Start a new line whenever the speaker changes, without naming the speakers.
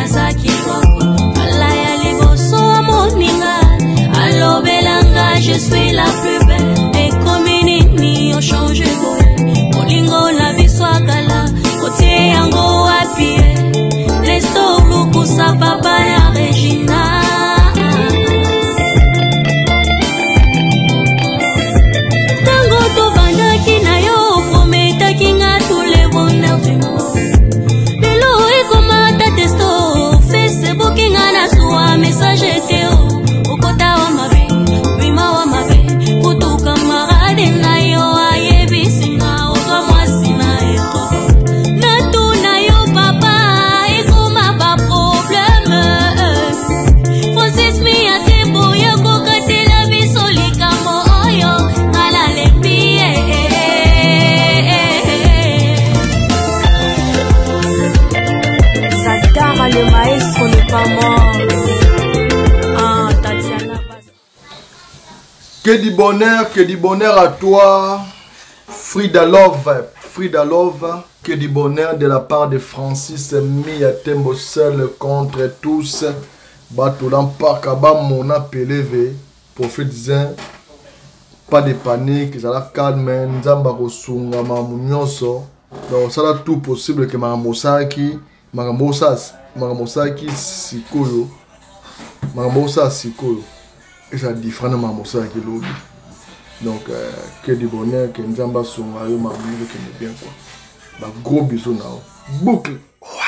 Zaki Alaya liboso moninga Allo belanga je suis la plus belle Et comme nini on change Molingo na biswakala Kotie yango apie Lesto buku sa papa ya Regina Tango to bandaki na yo Prometaki nga tous les bonheurs du monde Lelo ekomata testo Facebook nga na suwa message teo Okota wa mabe, wima wa mabe Kutu kamarade na yo ayebisi nga Oka mwasi na yo Natu na yo papa Ekoma ba problème Francis mi ate boya kokate la bisolika moyo Ngala lembi Zadara le maestro n'est pas mort
Que du bonheur à toi, Frida Love, que du bonheur de la part de Francis Miatembo seul contre tous. Batoulan Pakaba mon appelé, prophète Zin, pas de panique, ça la calme, Nzamba Kosunga, Mamunyoso. Donc ça là tout possible que Magamosaki Sikoyo, Magamosa Sikoyo. Et ça différent de Mamosa qui l'oublie. Donc, que du bonheur, que Nzamba Songa, yo Mamoudou qui est bien quoi. Bah, gros bisous, boucle.